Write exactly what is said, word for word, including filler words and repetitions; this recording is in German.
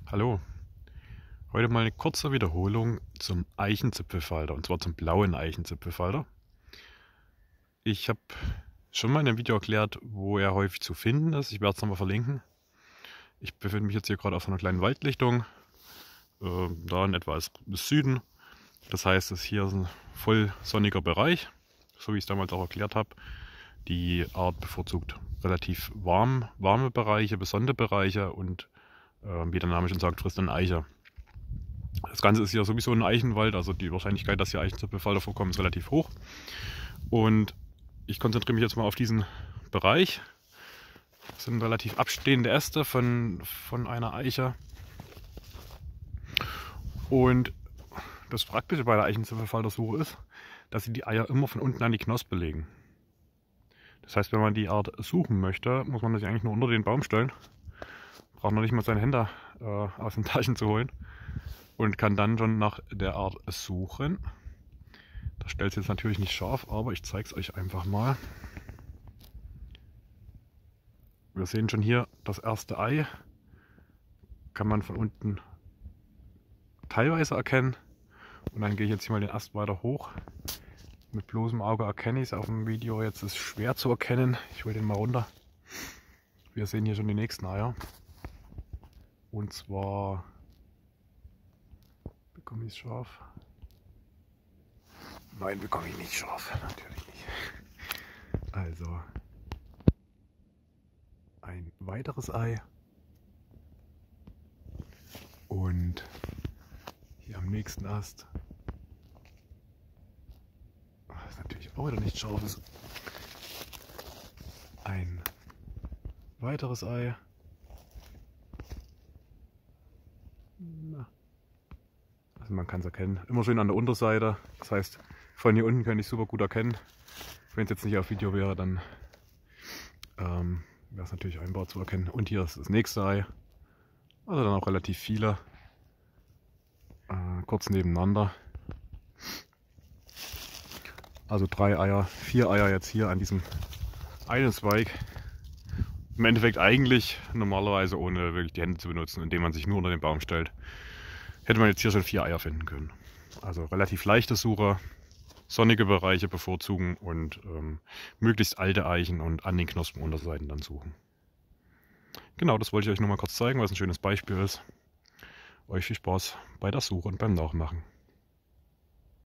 Hallo, heute mal eine kurze Wiederholung zum Eichenzipfelfalter, und zwar zum blauen Eichenzipfelfalter. Ich habe schon mal in einem Video erklärt, wo er häufig zu finden ist. Ich werde es nochmal verlinken. Ich befinde mich jetzt hier gerade auf einer kleinen Waldlichtung, äh, da in etwa ist Süden. Das heißt, es hier ist ein voll sonniger Bereich, so wie ich es damals auch erklärt habe. Die Art bevorzugt relativ warm, warme Bereiche, besonnte Bereiche und äh, wie der Name schon sagt, frisst dann Eiche. Das Ganze ist ja sowieso ein Eichenwald, also die Wahrscheinlichkeit, dass hier Eichenzipfelfalter vorkommen, ist relativ hoch. Und ich konzentriere mich jetzt mal auf diesen Bereich. Das sind relativ abstehende Äste von, von einer Eiche. Und das Praktische bei der Eichenzipfelfaltersuche ist, dass sie die Eier immer von unten an die Knospe legen. Das heißt, wenn man die Art suchen möchte, muss man sich eigentlich nur unter den Baum stellen. Braucht noch nicht mal seine Hände äh, aus den Taschen zu holen. Und kann dann schon nach der Art suchen. Das stellt es jetzt natürlich nicht scharf, aber ich zeige es euch einfach mal. Wir sehen schon hier das erste Ei. Kann man von unten teilweise erkennen. Und dann gehe ich jetzt hier mal den Ast weiter hoch. Mit bloßem Auge erkenne ich es auf dem Video. Jetzt ist es schwer zu erkennen. Ich hole den mal runter. Wir sehen hier schon die nächsten Eier. Und zwar... Bekomme ich es scharf? Nein, bekomme ich nicht scharf. Natürlich nicht. Also ein weiteres Ei. Und hier am nächsten Ast. Das ist natürlich auch wieder nicht scharf. Ist ein weiteres Ei. Na. Also man kann es erkennen. Immer schön an der Unterseite. Das heißt, von hier unten könnte ich super gut erkennen. Wenn es jetzt nicht auf Video wäre, dann ähm, wäre es natürlich einfach zu erkennen. Und hier ist das nächste Ei. Also dann auch relativ viele. Äh, kurz nebeneinander. Also drei Eier, vier Eier jetzt hier an diesem einen Zweig. Im Endeffekt eigentlich normalerweise ohne wirklich die Hände zu benutzen, indem man sich nur unter den Baum stellt. Hätte man jetzt hier schon vier Eier finden können. Also relativ leichte Suche, sonnige Bereiche bevorzugen und ähm, möglichst alte Eichen und an den Knospenunterseiten dann suchen. Genau, das wollte ich euch nur mal kurz zeigen, weil es ein schönes Beispiel ist. Euch viel Spaß bei der Suche und beim Nachmachen.